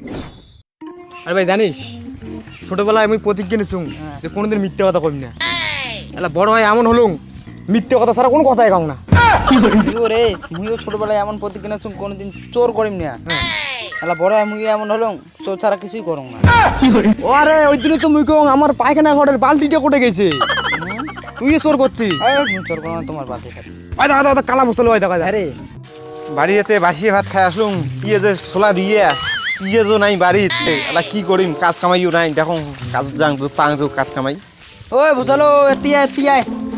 আরে ভাই জানিস ছোটবেলায় আমি প্রতিজ্ঞা নিছুম যে কোনোদিন মিথ্যে কথা কইম না। এলা বড় হয় এমন হলুম মিথ্যে কথা ছাড়া কোনো কথাই কাউ না। রে মুইও ছোটবেলায় এমন প্রতিজ্ঞা নিছুম কোনোদিন চোর করিম না। এলা বড় হয় মুই এমন হলুম চোর ছাড়া কিছুই করুম না। ও আরে ওই দিনে তো মুই কং আমার পায়খানা ঘরের বালতিটা কোটে গেছে, তুই চোর করছিস। মুই চোর করুম তোমার বাপের সাথে। ভাই দেখা দেখা কালা বসল ভাই দেখা আরে বাড়িতে বাসিয়ে ভাত খাই আসলুম, ইয়ে যে ছোলা দিয়ে ইয়ে যে নাই বাড়িতে, এলা কি করিম কাজ কামাইও নাই, দেখো কাজ যাং পাং কাজ কামাই। ওই বুঝালো এতিয়াই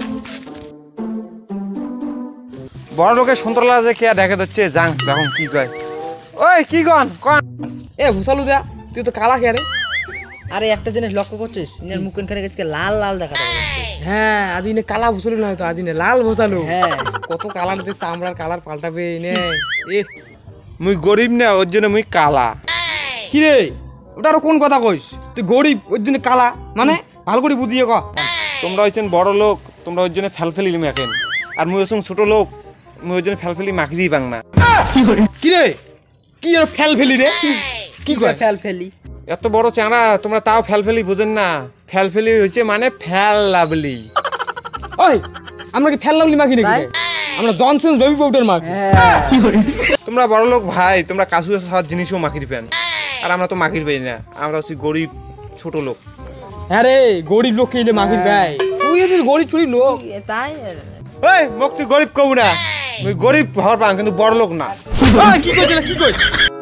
বড় লোকের সন্তরলা যে কে দেখে দিচ্ছে যাং দেখো কি কয়। ওই কি কন কন এ ভুসালু দেয়া তুই তো কালা খেয়ে রে। আরে একটা জিনিস লক্ষ্য করছিস ইনার মুখ খানে গেছে লাল লাল দেখা যাচ্ছে। হ্যাঁ আজ ইনে কালা ভুসালু না হয়তো আজ ইনে লাল ভুসালু। হ্যাঁ কত কালার যে চামড়ার কালার পাল্টাবে ইনে। এ মুই গরিব না ওর জন্য মুই কালা। কি রে ওটা আরো কোন কথা কইস, তুই গরিব ওর জন্য কালা মানে ভালো করে বুঝিয়ে ক। তোমরা হচ্ছেন বড় লোক, তোমরা ওর জন্য ফেলফেলি মাখেন, আর মুই হচ্ছেন ছোট লোক, মুই ওর জন্য ফেলফেলি মাখিয়েই পাং না। কি রে কি আর ফেল ফেলি রে কি কয় ফেল ফেলি? এত বড় চাঁড়া তোমরা তাও ফেলফেলি বুঝেন না। ফেলফেলি হচ্ছে মানে ফেল লাভলি। ওই আমরা কি ফেল লাভলি মাখি নাকি? আমরা জনসন্স বেবি পাউডার মাখি। হ্যাঁ তোমরা বড় লোক ভাই, তোমরা কাজু সব জিনিসও মাখির পেন, আর আমরা তো মাখির পাই না, আমরা হচ্ছি গরিব ছোট লোক। হ্যাঁ রে গরিব লোক খেলে মাখির ভাই, তুই হচ্ছিস গরিব চুরি লোক। তাই এই মোক তুই গরিব কব না, মুই গরিব হওয়ার পাং কিন্তু বড় লোক না। কি কইছিস কি কইছিস?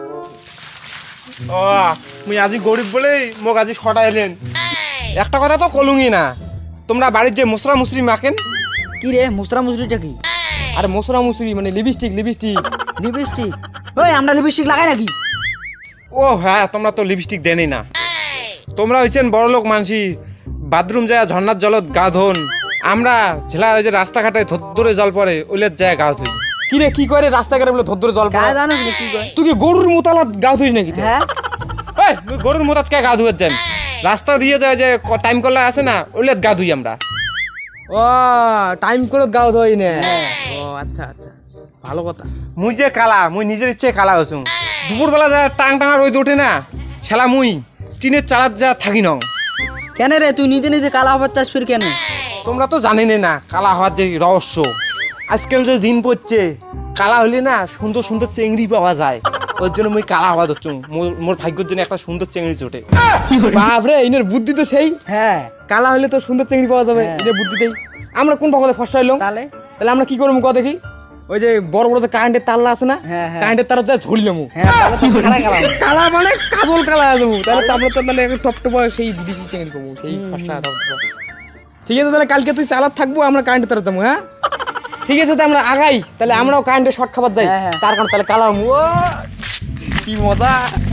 ও মুই আজি গরিব বলেই মোক আজি সটাইলেন। একটা কথা তো কলুঙি না, তোমরা বাড়ির যে মশরা মুসরি মাখেন। কি রে মুসরা মুসরিটা কি? আরে মশরা মুসরি মানে লিপস্টিক লিপস্টিক। লিপস্টিক? ওই আমরা লিপস্টিক লাগাই নাকি? ও হ্যাঁ তোমরা তো লিপস্টিক দেনই না। তোমরা হচ্ছেন বড় লোক মানসি, বাথরুম যায় ঝর্ণার জলত গা ধোন, আমরা ছেলা ওই যে রাস্তাঘাটে ধরে জল পড়ে ওইলের যায় গা ধুই। কি রে কি করে রাস্তাঘাটে বলে ধর জল গা পড়ে? জানো কি কয়? তুই কি গরুর মোতালাত গাও তুইস নাকি? হ্যাঁ এই মুই গরুর মোতাত কে গা ধুয়ে যান, রাস্তা দিয়ে যায় যে টাইম করলে আসে না ওইলের গা ধুই আমরা। ও টাইম করে গাও ধই না। ও আচ্ছা আচ্ছা আচ্ছা ভালো কথা। মুই যে কালা, মুই নিজের ইচ্ছে কালা হসুন। দুপুরবেলা যা টাং টাঙা রোদ ওঠে না, শালা মুই টিনের চালাত যা থাকি নং। কেন রে তুই নিজে নিজে কালা হবার চাস ফির কেন? তোমরা তো জানেনই না কালা হওয়ার যে রহস্য। আজকাল যে দিন পড়ছে কালা হলে না সুন্দর সুন্দর চেংড়ি পাওয়া যায়, ওর জন্য মুই কালা হওয়া ধরছ। মোর ভাগ্যের জন্য একটা সুন্দর চেংড়ি জোটে। বাপরে ইনের বুদ্ধি তো সেই। হ্যাঁ কালা হলে তো সুন্দর চিংড়ি পাওয়া যাবে ইনের বুদ্ধিতেই। আমরা কোন পাগলে ফসা হইলাম? তাহলে তাহলে আমরা কি করবো ক দেখি? ওই যে বড় বড় যে কারেন্টের তাল্লা আছে না, হ্যাঁ, হ্যাঁ। কারেন্টের তার যা ঝুলিলাম। হ্যাঁ তাহলে তো খাড়া কালা কালা মানে কাজল কালা যাবো, তাহলে চাপড়ে তো তাহলে টপ টপ সেই বিদেশি চিংড়ি পাবো সেই ফসা। ঠিক আছে তাহলে কালকে তুই চালাত থাকবো, আমরা কারেন্টের তার যাবো। হ্যাঁ ঠিক আছে, তো আমরা আগাই তাহলে আমরাও কারেন্টের শর্ট খাবার যাই। হ্যাঁ, হ্যাঁ। তার কারণ তাহলে কালা ও কি মজা।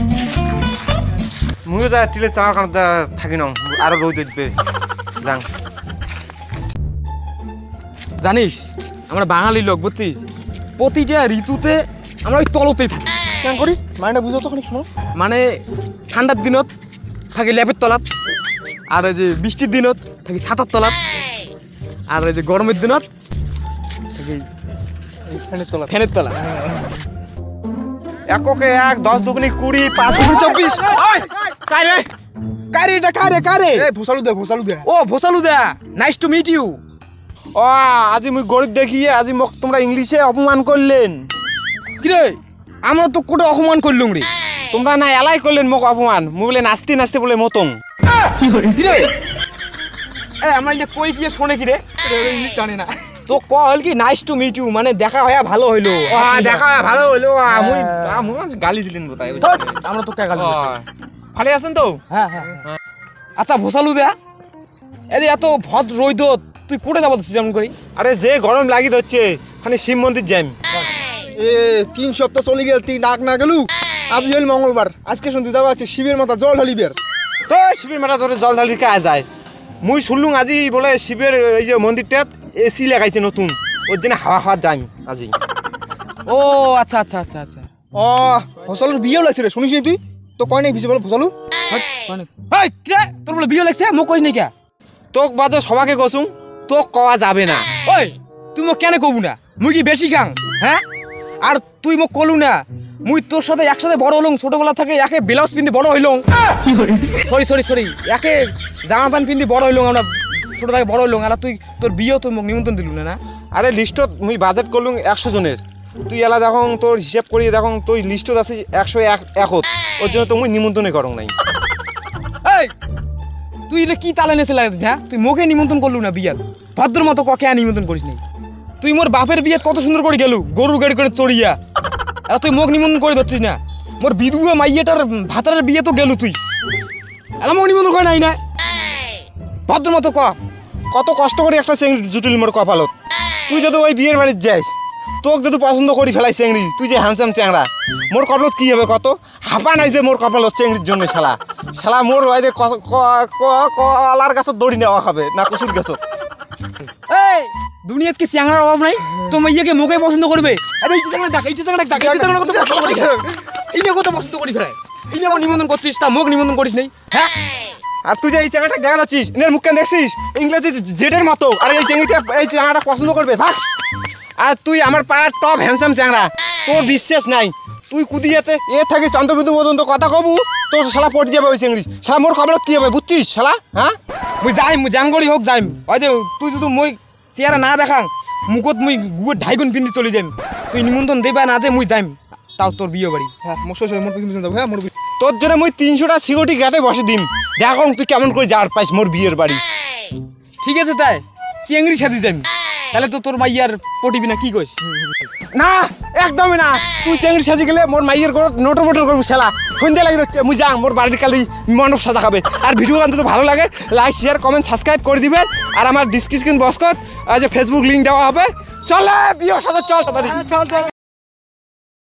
মুইও যা টিলের চালার কারণ থাকি নং, আরো রোদ উঠবে যাং। জানিস আমরা বাঙালি লোক বুঝছিস, প্রতিটা ঋতুতে আমরা ওই তলতেই থাকি। কেন করি মানে বুঝো তখন শোনো। মানে ঠান্ডার দিনত থাকি ল্যাপের তলাত, আর ওই যে বৃষ্টির দিনত থাকি ছাতার তলাত, আর ওই যে গরমের দিনত থাকি ফ্যানের তলা। এককে 1 10 দুগুনি 20 5 দুগুনি 24। কারে কারে এটা কারে কারে? ভোসালু দে। ও ভোসালু দা, নাইস টু মিট ইউ। ও আজি মুই গরিব দেখিয়ে আজি মোক তোমরা ইংলিশে অপমান করলেন। কিরে আমরা তো কোটা অপমান করলুম রে। তোমরা না এলাই করলেন মোক অপমান, মুই বলে নাচতে নাচতে বলে মতং। কিরে এ আমরা যে কই গিয়ে শোনে কিরে? ইংলিশ জানি না তো ক হল কি নাইস টু মিট ইউ মানে দেখা হয়া ভালো হইলো। দেখা ভালো হইলো। মুই মুই গালি দিলেন বোতাই। আমরা তো কে গালি দিছি? ভালো আছেন তো? হ্যাঁ হ্যাঁ। আচ্ছা ভোসালু দা, এই এত ভদ রইদ তুই কোটে যাবো যেমন করি? আরে যে গরম লাগি ধরছে খালি শিব মন্দির যাইম। 3 সপ্তাহ চলে গেল, তুই ডাক না গেলু। আজ হইল মঙ্গলবার, আজকে শুনতে যাওয়া আছে শিবের মাথা জল ঢালিবের। তো শিবের মাথা ধরে জল ঢালি কাজ যায়। মুই শুনলুম আজি বলে শিবের এই যে মন্দিরটা এসি লাগাইছে নতুন, ওর জন্য হাওয়া হাওয়া যাইম আজি। ও আচ্ছা আচ্ছা আচ্ছা আচ্ছা। ও ফসলের বিয়েও লাগছে রে, শুনিস নি তুই? তো কয় নাই ভিজে বলে ফসলু। এই কিরে তোর বলে বিয়ে লাগছে মোক কইস নি কে? তোক বাদে সবাকে কসুম, তোক কওয়া যাবে না। ওই তুই মোক কেন কবু না? মুই কি বেশি খাং? হ্যাঁ আর তুই মোক কলু না মুই তোর সাথে একসাথে বড় হলুম, ছোটবেলা থেকে একে ব্লাউজ পিন্ধি বড় হইলুম, সরি একে জামা প্যান্ট পিন্ধি বড় হইলুম, আমরা ছোট থেকে বড় হইলুম। আর তুই তোর বিয়েও তুই মোক নিমন্ত্রণ দিলু না? আরে লিস্টত মুই বাজেট করলুম 100 জনের, তুই এলা দেখো তোর হিসাব করিয়ে দেখো তুই লিস্টত আছে 101, ওর জন্য তো মুই নিমন্ত্রণই করং নাই। এই তুই এটা কি তালে নেছে লাগে? হ্যাঁ, তুই মোকে নিমন্ত্রণ করলু না বিয়াত? ভদ্র মতো ককে নিমন্ত্রণ করিস নি? তুই মোর বাপের বিয়াত কত সুন্দর করে গেলু, গরুর গাড়ি করে চড়িয়া, আর তুই মোক নিমন্ত্রণ করে ধরছিস না? মোর বিধুয়া মাইয়াটার ভাতারের বিয়ে তো গেলু তুই, এলা মোক নিমন্ত্রণ করে নাই না? ভদ্র মতো কত কষ্ট করে একটা চেংড়ি জুটুলি মোর কপালত, তুই যদি ওই বিয়ের বাড়িতে যাস, তোকে যদি পছন্দ করি ফেলাই চেংড়ি, তুই যে হ্যান্ডসাম চ্যাংড়া, মোর কপালত কি হবে? কত হাঁপা নাচবে মোর কপালত চেংড়ির জন্য। শালা মোর ওই যে কলার গাছত দড়ি নেওয়া হবে না কচুর গাছত। এই দুনিয়াত কি চ্যাংড়ার অভাব নাই? তোমার ইয়েকে মোকে পছন্দ করবে? আরে এই চ্যাংড়া দেখ, এই চ্যাংড়া দেখ, এই চ্যাংড়া কত পছন্দ করি, এই নিয়ে কত পছন্দ করি ফেরাই, এই নিয়ে আমার নিমন্ত্রণ করছিস, তা মোক নিমন্ত্রণ করিস নাই? হ্যাঁ, আর তুই যে এই চ্যাংড়াটা দেখা যাচ্ছিস, এর মুখ কেন দেখছিস ইংরেজি জেটের মতো, আর এই চেংড়িটা এই চ্যাংড়াটা পছন্দ করবে ভাগ। আর তুই আমার পাড়ার টপ হ্যান্ডসাম চ্যাংড়া, তোর বিশ্বাস নাই, তুই কুদিয়াতে থাকে চন্দ্রবিন্দু পর্যন্ত কথা কবু, তোর শালা পড়ে যাবে ওই চেংড়ি। শালা মোর খবর কি হবে বুঝছিস শালা? হ্যাঁ, মুই যাইম, মুই জাঙ্গলি হোক যাইম, ওই যে তুই যদি মই চেহারা না দেখাং মুখত মুই গুয়ে ঢাইগুন পিন্ধি চলে যাইম, তুই নিমন্ত্রণ দেবা না দে মুই যাইম, তাও তোর বিয়ে বাড়ি। হ্যাঁ মোর শ্বশুর মোর পিছনে যাবো। হ্যাঁ মোর তোর জন্য মুই 300টা সিকিউরিটি গার্ডে বসে দিম, দেখো তুই কেমন করে যার পাইস মোর বিয়ের বাড়ি। ঠিক আছে, তাই চিংড়ি সাজি যাইম, তাহলে তো তোর মাইয়ার পটিবি না? কি কইস? না একদমই না, তুই চেংড়ি সাজি গেলে মোর মাইয়ের ঘর নোটর মোটর করবো শালা, সন্ধ্যা লাগে যাচ্ছে, মুই যাং মোর বাড়ির কালি মণ্ডপ সাজা খাবে। আর ভিডিও গান তো ভালো লাগে, লাইক শেয়ার কমেন্ট সাবস্ক্রাইব করে দিবেন, আর আমার ডিসক্রিপশন বক্সত যে ফেসবুক লিঙ্ক দেওয়া হবে। চলে বিয়ে সাজা, চল তাড়াতাড়ি।